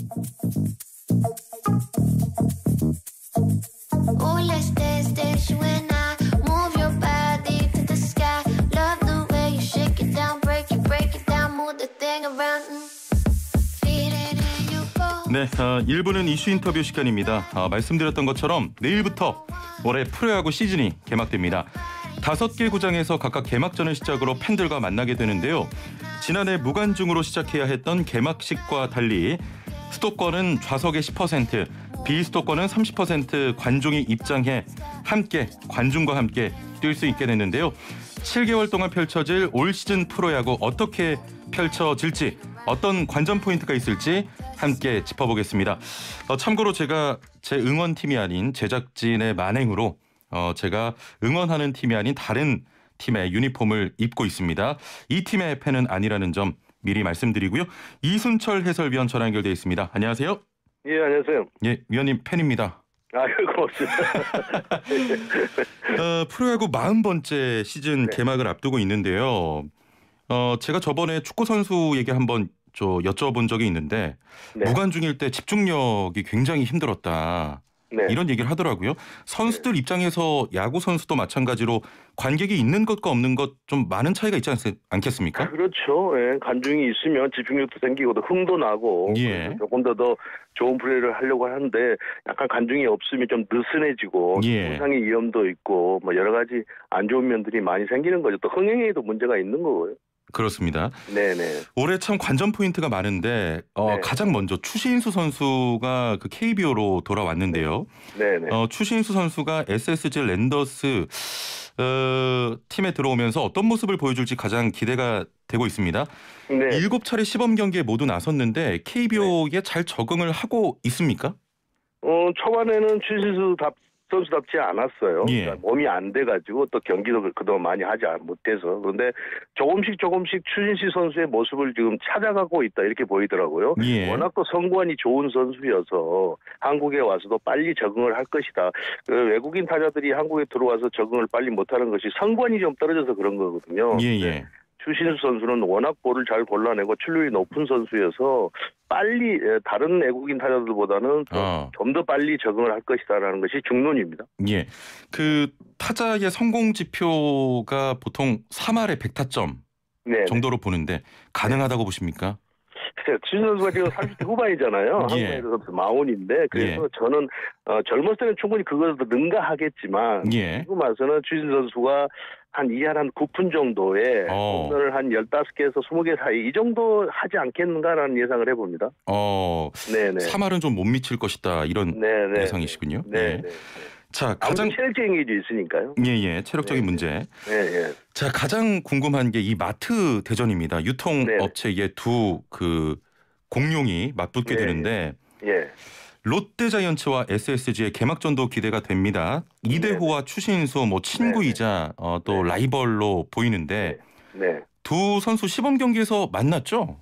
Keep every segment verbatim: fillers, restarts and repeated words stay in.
Oh, let's dance, dance, you and I. Move your body to the sky. Love the way you shake it down, break it, break it down, move the thing around. Feel it in your bones. 네, 어, 일 부는 이슈 인터뷰 시간입니다. 어, 말씀드렸던 것처럼 내일부터 올해 프로야구 시즌이 개막됩니다. 다섯 개 구장에서 각각 개막전을 시작으로 팬들과 만나게 되는데요. 지난해 무관중으로 시작해야 했던 개막식과 달리 수도권은 좌석의 십 퍼센트, 비수도권은 삼십 퍼센트 관중이 입장해 함께 관중과 함께 뛸 수 있게 됐는데요. 칠 개월 동안 펼쳐질 올 시즌 프로야구 어떻게 펼쳐질지, 어떤 관전 포인트가 있을지 함께 짚어보겠습니다. 어, 참고로 제가 제 응원팀이 아닌 제작진의 만행으로 어, 제가 응원하는 팀이 아닌 다른 팀의 유니폼을 입고 있습니다. 이 팀의 팬은 아니라는 점 미리 말씀드리고요. 이순철 해설위원 전화 연결돼 있습니다. 안녕하세요. 예, 안녕하세요. 예, 위원님 팬입니다. 아, 고맙습니다. 어, 프로야구 마흔 번째 시즌 네. 개막을 앞두고 있는데요. 어, 제가 저번에 축구 선수 얘기 한번 저 여쭤본 적이 있는데 네. 무관중일 때 집중력이 굉장히 힘들었다. 네. 이런 얘기를 하더라고요. 선수들 네. 입장에서 야구 선수도 마찬가지로 관객이 있는 것과 없는 것 좀 많은 차이가 있지 않, 않겠습니까? 그렇죠. 예, 관중이 있으면 집중력도 생기고 더 흥도 나고 예. 조금 더 더 좋은 플레이를 하려고 하는데 약간 관중이 없으면 좀 느슨해지고 예. 부상의 위험도 있고 뭐 여러 가지 안 좋은 면들이 많이 생기는 거죠. 또 흥행에도 문제가 있는 거고요. 그렇습니다. 네네. 올해 참 관전 포인트가 많은데 어, 네. 가장 먼저 추신수 선수가 그 케이비오로 돌아왔는데요. 네네. 어, 추신수 선수가 에스에스지 랜더스 어, 팀에 들어오면서 어떤 모습을 보여줄지 가장 기대가 되고 있습니다. 네. 일곱 차례 시범 경기에 모두 나섰는데 케이비오에 네. 잘 적응을 하고 있습니까? 어, 초반에는 추신수 답 선수답지 않았어요. 예. 그러니까 몸이 안 돼가지고 또 경기도 그동안 많이 하지 못해서. 그런데 조금씩 조금씩 추신수 선수의 모습을 지금 찾아가고 있다 이렇게 보이더라고요. 예. 워낙 또 성관이 좋은 선수여서 한국에 와서도 빨리 적응을 할 것이다. 그 외국인 타자들이 한국에 들어와서 적응을 빨리 못하는 것이 성관이 좀 떨어져서 그런 거거든요. 예예. 네. 추신수 선수는 워낙 볼을 잘 골라내고 출루율이 높은 선수여서 빨리 다른 외국인 타자들보다는 어. 좀 더 빨리 적응을 할 것이다라는 것이 중론입니다. 예, 그 타자의 성공 지표가 보통 삼 할에 백 타점 네. 정도로 보는데 가능하다고 보십니까? 추신수 선수가 지금 삼십 대 후반이잖아요. 예. 한국에서 마흔인데 그래서 예. 저는 어, 젊었을 때는 충분히 그것도 능가하겠지만 예. 지금 와서는 추신수 선수가 한 이 할 한 구 푼 정도에 어. 홈런을 한 열다섯 개에서 스무 개 사이 이 정도 하지 않겠는가라는 예상을 해봅니다. 어, 네네. 삼 할은 좀 못 미칠 것이다 이런 네네. 예상이시군요. 네. 예. 자, 가장 체력적인 게 있으니까요. 예예 체력적인 네. 문제. 네, 네. 자, 가장 궁금한 게 이 마트 대전입니다. 네. 유통업체의 두 그 공룡이 맞붙게 네. 되는데 예. 롯데자이언츠와 에스에스지의 개막전도 기대가 됩니다. 네. 이대호와 추신수 뭐 친구이자 어, 또 네. 라이벌로 보이는데 네. 두 선수 시범 경기에서 만났죠?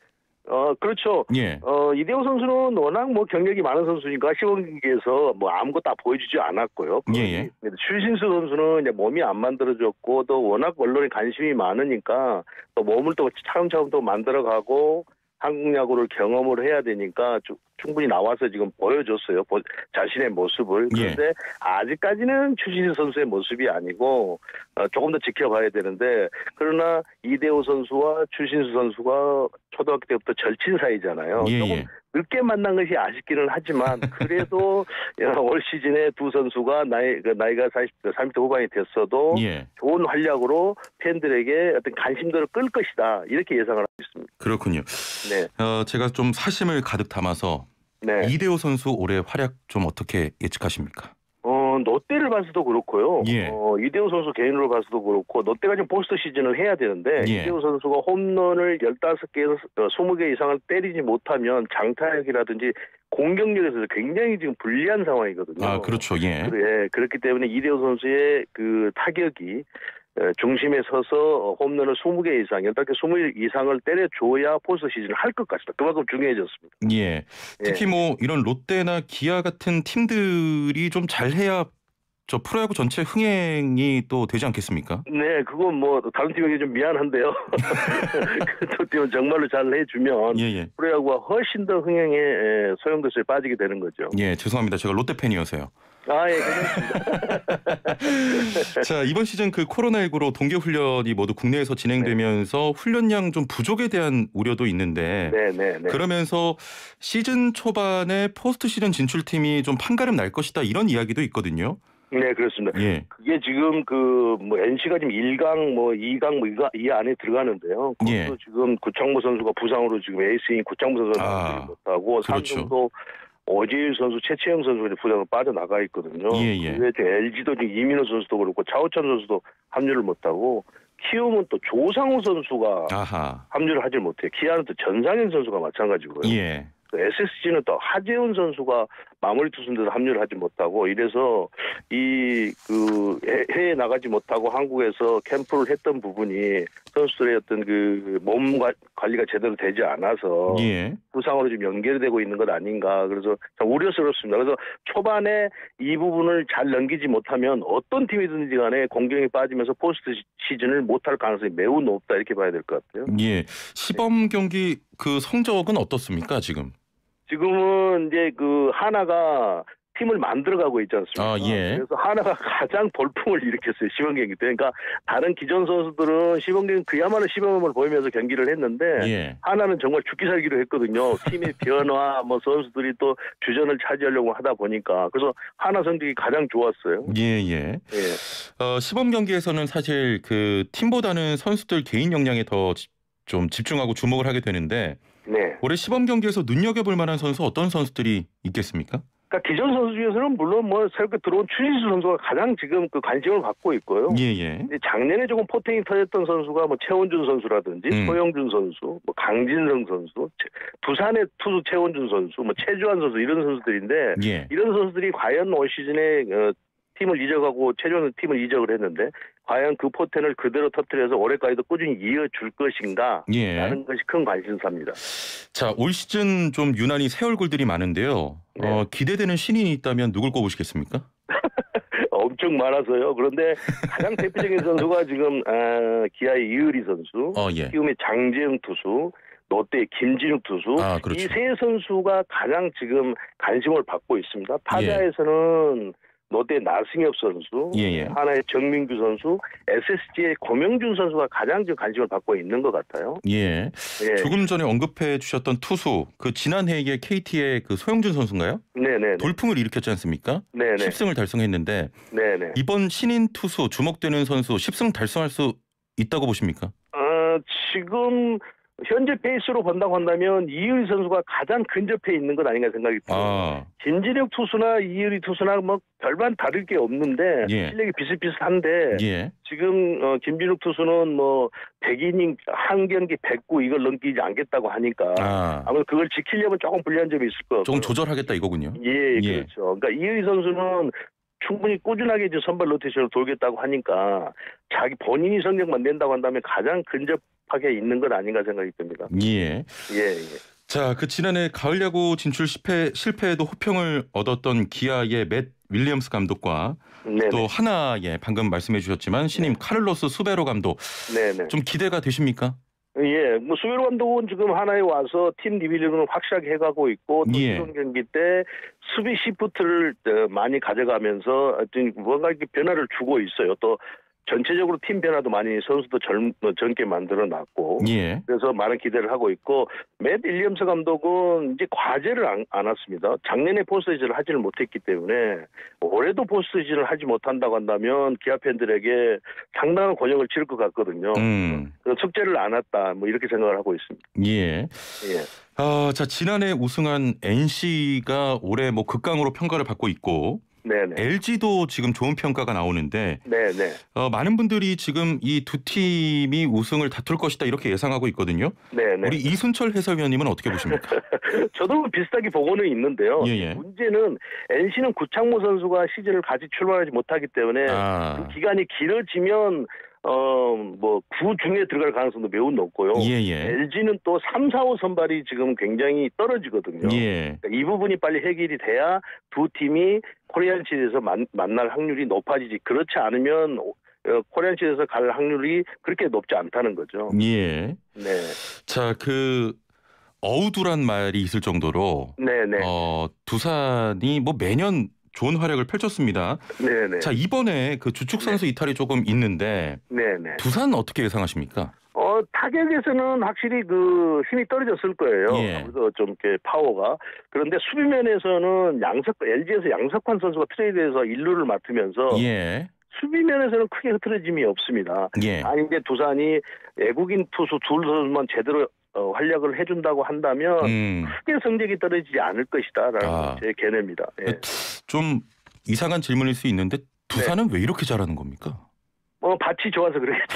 어, 그렇죠. 예. 어, 이대호 선수는 워낙 뭐 경력이 많은 선수니까 시범 경기에서 뭐 아무것도 다 보여주지 않았고요. 예예. 추신수 선수는 이제 몸이 안 만들어졌고 또 워낙 언론에 관심이 많으니까 또 몸을 또 차근차근 또 만들어가고 한국 야구를 경험을 해야 되니까 주, 충분히 나와서 지금 보여줬어요. 보, 자신의 모습을. 그런데 예. 아직까지는 추신수 선수의 모습이 아니고 어, 조금 더 지켜봐야 되는데 그러나 이대호 선수와 추신수 선수가 초등학교 때부터 절친 사이잖아요. 예, 조금 예. 늦게 만난 것이 아쉽기는 하지만 그래도 올 시즌에 두 선수가 나이, 나이가 사십, 삼십 대 후반이 됐어도 예. 좋은 활약으로 팬들에게 어떤 관심도를 끌 것이다. 이렇게 예상을 하고 있습니다. 그렇군요. 네. 어, 제가 좀 사심을 가득 담아서 네. 이대호 선수 올해 활약 좀 어떻게 예측하십니까? 어, 롯데를 봐서도 그렇고요. 예. 어, 이대호 선수 개인으로 봐서도 그렇고 롯데가 지금 포스트 시즌을 해야 되는데 예. 이대호 선수가 홈런을 열다섯 개에서 스무 개 이상을 때리지 못하면 장타력이라든지 공격력에서 굉장히 지금 불리한 상황이거든요. 아, 그렇죠. 예. 그래, 그렇기 때문에 이대호 선수의 그 타격이 중심에 서서 홈런을 스무 개 이상, 열다섯 개, 스무 개 이상을 때려줘야 포스트 시즌을 할 것 같습니다. 그만큼 중요해졌습니다. 예. 특히 뭐 이런 롯데나 기아 같은 팀들이 좀 잘해야 저 프로야구 전체 흥행이 또 되지 않겠습니까? 네, 그건 뭐 다른 팀에게 좀 미안한데요. 그 팀은 정말로 잘 해주면 예, 예. 프로야구가 훨씬 더 흥행에 소용돌이에 빠지게 되는 거죠. 예, 죄송합니다. 제가 롯데 팬이어서요. 아, 예, 괜찮습니다. 자, 이번 시즌 그 코로나십구로 동계 훈련이 모두 국내에서 진행되면서 네. 훈련량 좀 부족에 대한 우려도 있는데 네, 네, 네. 그러면서 시즌 초반에 포스트 시즌 진출팀이 좀 판가름 날 것이다 이런 이야기도 있거든요. 네, 그렇습니다. 예. 그게 지금 그 뭐 엔씨가 지금 일 강 뭐 이 강 뭐 이 안에 들어가는데요. 그것도 예. 지금 구창모 선수가 부상으로 지금 에이스인 구창모 선수가 아, 못하고 그렇죠. 삼성도 오재일 선수, 최채영 선수가 부상으로 빠져나가 있거든요. 예, 예. 그 외에 엘지도 지금 이민호 선수도 그렇고 차우찬 선수도 합류를 못하고 키움은 또 조상우 선수가 아하. 합류를 하지 못해요. 기아는 또 전상현 선수가 마찬가지고요. 예. 에스에스지는 또 하재훈 선수가 마무리 투수인데도 합류를 하지 못하고 이래서 이 그 해외에 나가지 못하고 한국에서 캠프를 했던 부분이 선수들의 어떤 그 몸 관리가 제대로 되지 않아서 예. 부상으로 지금 연결되고 있는 것 아닌가. 그래서 참 우려스럽습니다. 그래서 초반에 이 부분을 잘 넘기지 못하면 어떤 팀이든지 간에 공격에 빠지면서 포스트 시즌을 못할 가능성이 매우 높다 이렇게 봐야 될 것 같아요. 예. 시범 경기 그 성적은 어떻습니까 지금? 지금은 이제 그 하나가 팀을 만들어가고 있지 않습니까? 아, 예. 그래서 하나가 가장 돌풍을 일으켰어요. 시범 경기 때. 그러니까 다른 기존 선수들은 시범 경기 그야말로 시범을 보이면서 경기를 했는데 예. 하나는 정말 죽기 살기로 했거든요. 팀의 변화, 뭐 선수들이 또 주전을 차지하려고 하다 보니까 그래서 하나 성적이 가장 좋았어요. 예, 예. 예. 어, 시범 경기에서는 사실 그 팀보다는 선수들 개인 역량에 더 좀 집중하고 주목을 하게 되는데 네. 올해 시범 경기에서 눈여겨볼 만한 선수 어떤 선수들이 있겠습니까? 그러니까 기존 선수 중에서는 물론 뭐 새롭게 들어온 추신수 선수가 가장 지금 그 관심을 받고 있고요. 예예. 작년에 조금 포텐이 터졌던 선수가 뭐 최원준 선수라든지 음. 소영준 선수, 뭐 강진성 선수, 두산의 투수 최원준 선수, 뭐 최주환 선수 이런 선수들인데 예. 이런 선수들이 과연 올 시즌에 어, 팀을 이적하고 최주환 팀을 이적을 했는데 과연 그 포텐을 그대로 터뜨려서 올해까지도 꾸준히 이어줄 것인가 예. 라는 것이 큰 관심사입니다. 자, 올 시즌 좀 유난히 새 얼굴들이 많은데요. 네. 어, 기대되는 신인이 있다면 누굴 꼽으시겠습니까? 엄청 많아서요. 그런데 가장 대표적인 선수가 지금 아, 기아의 이의리 선수, 어, 예. 키움의 장재영 투수, 롯데의 김진욱 투수. 아, 그렇죠. 이 세 선수가 가장 지금 관심을 받고 있습니다. 타자에서는 롯데의 나승엽 선수, 예, 예. 하나의 정민규 선수, 에스에스지의 고명준 선수가 가장 지금 관심을 받고 있는 것 같아요. 예. 예. 조금 전에 언급해 주셨던 투수, 그 지난해에 케이티의 그 소영준 선수인가요? 네네. 돌풍을 일으켰지 않습니까? 네네. 십 승을 달성했는데 네네. 이번 신인 투수 주목되는 선수 십 승 달성할 수 있다고 보십니까? 어, 지금 현재 페이스로 본다고 한다면 이의리 선수가 가장 근접해 있는 것 아닌가 생각이 듭니다. 아, 김진욱 투수나 이의리 투수나 뭐 별반 다를 게 없는데 예. 실력이 비슷비슷한데 예. 지금 어, 김진욱 투수는 뭐 백 이닝 한 경기 백구 이걸 넘기지 않겠다고 하니까 아, 아무래도 그걸 지키려면 조금 불리한 점이 있을 것 같고 조금 조절하겠다 이거군요. 예, 예. 그렇죠. 그러니까 이의리 선수는 충분히 꾸준하게 이제 선발 로테이션을 돌겠다고 하니까 자기 본인이 성적만 낸다고 한다면 가장 근접하게 있는 것 아닌가 생각이 듭니다. 예. 예, 예. 자, 그 지난해 가을 야구 진출 실패 실패에도 호평을 얻었던 기아의 맷 윌리엄스 감독과 네네. 또 하나의 방금 말씀해 주셨지만 신임 카를로스 수베로 감독 네네. 좀 기대가 되십니까? 예, 뭐 수비로 감독은 지금 하나에 와서 팀 리빌딩을 확실하게 해가고 있고 또 예. 이번 경기 때 수비 시프트를 많이 가져가면서 어떤 뭔가 이렇게 변화를 주고 있어요. 또 전체적으로 팀 변화도 많이 선수도 젊, 젊게 만들어놨고 예. 그래서 많은 기대를 하고 있고 맷 윌리엄스 감독은 이제 과제를 안, 안 왔습니다. 작년에 포스트시즌을 하지는 못했기 때문에 올해도 포스트시즌을 하지 못한다고 한다면 기아 팬들에게 상당한 곤욕을 치를 것 같거든요. 음. 그래서 숙제를 안 왔다 뭐 이렇게 생각을 하고 있습니다. 예. 예. 아, 자, 지난해 우승한 엔씨가 올해 뭐 극강으로 평가를 받고 있고 네네. 엘지도 지금 좋은 평가가 나오는데 네네. 어, 많은 분들이 지금 이 두 팀이 우승을 다툴 것이다 이렇게 예상하고 있거든요. 네네. 우리 이순철 해설위원님은 어떻게 보십니까? 저도 비슷하게 보고는 있는데요. 예예. 문제는 엔씨는 구창모 선수가 시즌을 같이 출발하지 못하기 때문에 아, 그 기간이 길어지면 어, 뭐, 구 중에 들어갈 가능성도 매우 높고요. 예, 예. 엘지는 또 삼, 사, 오 선발이 지금 굉장히 떨어지거든요. 예. 그러니까 이 부분이 빨리 해결이 돼야 두 팀이 코리안 시리즈에서 만, 만날 확률이 높아지지. 그렇지 않으면 어, 코리안 시리즈에서 갈 확률이 그렇게 높지 않다는 거죠. 예. 네. 자, 그 어우두란 말이 있을 정도로 네네. 어, 두산이 뭐 매년 좋은 활약을 펼쳤습니다. 네네. 자, 이번에 그 주축 선수 이탈이 조금 있는데 네네. 두산 어떻게 예상하십니까? 어, 타격에서는 확실히 그 힘이 떨어졌을 거예요. 예. 아무래도 좀 이렇게 파워가. 그런데 수비면에서는 양석, 엘지에서 양석환 선수가 트레이드해서 일루를 맡으면서 예. 수비면에서는 크게 흐트러짐이 없습니다. 예. 아니, 이제 두산이 외국인 투수 둘 선수만 제대로 어, 활약을 해준다고 한다면 음. 크게 성적이 떨어지지 않을 것이다라는 아. 제 견해입니다. 예. 좀 이상한 질문일 수 있는데 두산은 왜 이렇게 잘하는 겁니까? 어, 밭이 좋아서 그러겠죠.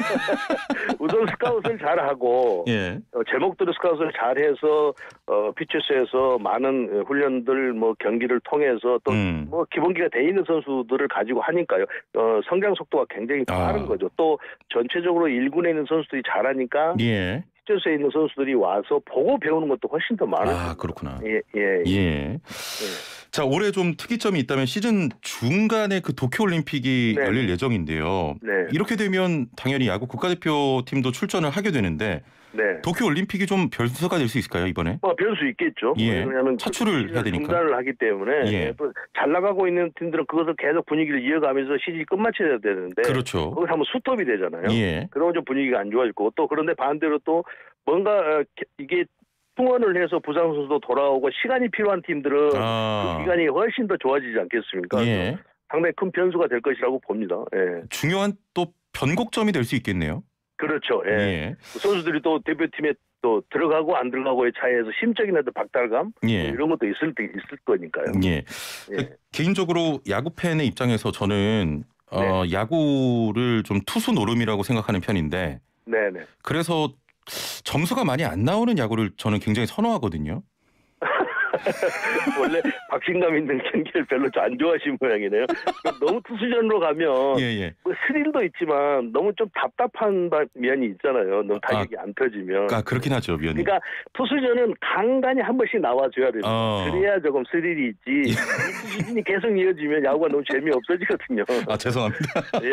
우선 스카웃을 잘하고 예. 어, 제목대로 스카웃을 잘해서 어, 피치스에서 많은 훈련들 뭐 경기를 통해서 또 음. 뭐 기본기가 돼 있는 선수들을 가지고 하니까요. 어, 성장 속도가 굉장히 빠른 아. 거죠. 또 전체적으로 일 군에 있는 선수들이 잘하니까 예. 피치스에 있는 선수들이 와서 보고 배우는 것도 훨씬 더 많아요. 아, 그렇구나. 예, 예. 예. 예. 자, 올해 좀 특이점이 있다면 시즌 중간에 그 도쿄올림픽이 네. 열릴 예정인데요. 네. 이렇게 되면 당연히 야구 국가대표팀도 출전을 하게 되는데 네. 도쿄올림픽이 좀 변수가 될 수 있을까요, 이번에? 뭐 변수 있겠죠. 예. 왜냐하면 차출을 해야 되니까. 중단을 하기 때문에 예. 또 잘 나가고 있는 팀들은 그것을 계속 분위기를 이어가면서 시즌이 끝마쳐야 되는데 그렇죠. 거기서 한번 스톱이 되잖아요. 예. 그러면 좀 분위기가 안 좋아질 거고 또 그런데 반대로 또 뭔가 어, 이게 충원을 해서 부상 선수도 돌아오고 시간이 필요한 팀들은 아. 그 기간이 훨씬 더 좋아지지 않겠습니까? 예. 상당히 큰 변수가 될 것이라고 봅니다. 예. 중요한 또 변곡점이 될 수 있겠네요. 그렇죠. 예. 예. 선수들이 또 대표팀에 또 들어가고 안 들어가고의 차이에서 심적인 어떤 박탈감 예. 뭐 이런 것도 있을 때 있을 거니까요. 예. 예. 개인적으로 야구 팬의 입장에서 저는 어, 야구를 좀 투수 노름이라고 생각하는 편인데 네네. 그래서 점수가 많이 안 나오는 야구를 저는 굉장히 선호하거든요. 원래 박진감 있는 경기를 별로 안 좋아하시는 모양이네요. 너무 투수전으로 가면 예, 예. 뭐 스릴도 있지만 너무 좀 답답한 면이 있잖아요. 너무 타격이 안 터지면. 아, 그렇긴 하죠, 위원님. 그러니까 투수전은 간간히 한 번씩 나와줘야 됩니다. 어. 그래야 조금 스릴이 있지. 이 투수진이 계속 이어지면 야구가 너무 재미없어지거든요. 아, 죄송합니다.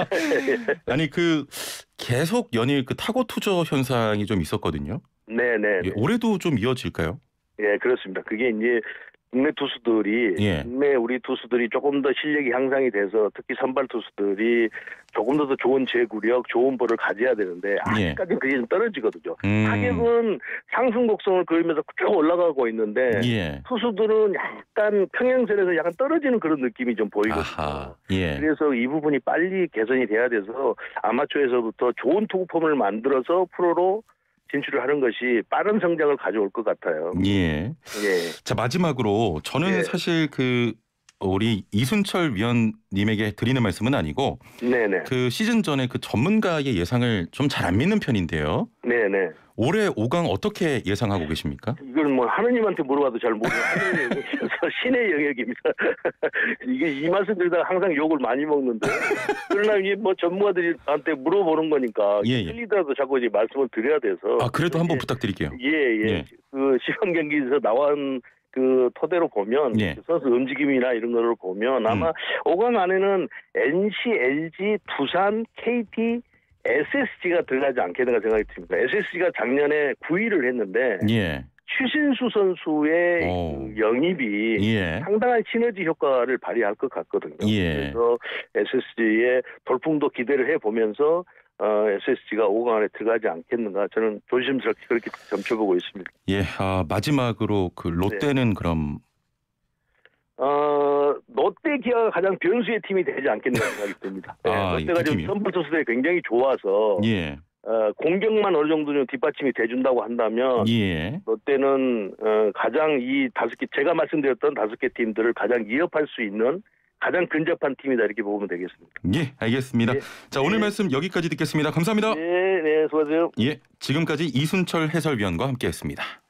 예. 아니 그 계속 연일 그 타고 투저 현상이 좀 있었거든요. 네네. 예, 올해도 좀 이어질까요? 예, 그렇습니다. 그게 이제 국내 투수들이 예. 국내 우리 투수들이 조금 더 실력이 향상이 돼서 특히 선발 투수들이 조금 더 좋은 제구력, 좋은 볼을 가져야 되는데 아직까지는 그게 좀 떨어지거든요. 음. 타격은 상승 곡선을 그리면서 쭉 올라가고 있는데 예. 투수들은 약간 평행선에서 약간 떨어지는 그런 느낌이 좀 보이거든요. 아하. 예. 그래서 이 부분이 빨리 개선이 돼야 돼서 아마추어에서부터 좋은 투구 폼을 만들어서 프로로 진출을 하는 것이 빠른 성장을 가져올 것 같아요. 예. 예. 자, 마지막으로 저는 예. 사실 그 우리 이순철 위원님에게 드리는 말씀은 아니고 네네. 그 시즌 전에 그 전문가의 예상을 좀 잘 안 믿는 편인데요. 네네. 올해 오 강 어떻게 예상하고 계십니까? 이건 뭐 하느님한테 물어봐도 잘 모르는 하느님의 영역이어서 신의 영역입니다. 이게 이 말씀 드리다가 항상 욕을 많이 먹는데 그러나 이게 뭐 전문가들한테 물어보는 거니까 예, 예. 틀리더라도 자꾸 이제 말씀을 드려야 돼서 아, 그래도 한번 예, 부탁드릴게요. 예, 예. 예. 그 시범 경기에서 나온 그 토대로 보면 예. 선수 움직임이나 이런 거를 보면 아마 음. 오 강 안에는 엔씨, 엘지, 두산, 케이티, 에스에스지가 들어가지 않겠는가 생각이 듭니다. 에스에스지가 작년에 구 위를 했는데 예. 추신수 선수의 오. 그 영입이 예. 상당한 시너지 효과를 발휘할 것 같거든요. 예. 그래서 에스에스지의 돌풍도 기대를 해보면서 어, 에스에스지가 오 강 안에 들어가지 않겠는가 저는 조심스럽게 그렇게 점쳐보고 있습니다. 예. 아, 마지막으로 그 롯데는 네. 그럼 어, 롯데 기아가 가장 변수의 팀이 되지 않겠는가 생각이 듭니다. 네, 아, 롯데가 그 지금 팀이요? 선발 투수들이 굉장히 좋아서 예. 어, 공격만 어느 정도 좀 뒷받침이 돼준다고 한다면 예. 롯데는 어, 가장 이 다섯 개 제가 말씀드렸던 다섯 개 팀들을 가장 위협할 수 있는 가장 근접한 팀이다 이렇게 보면 되겠습니다. 예, 알겠습니다. 예. 자, 오늘 예. 말씀 여기까지 듣겠습니다. 감사합니다. 네, 네, 수고하세요. 예, 지금까지 이순철 해설위원과 함께했습니다.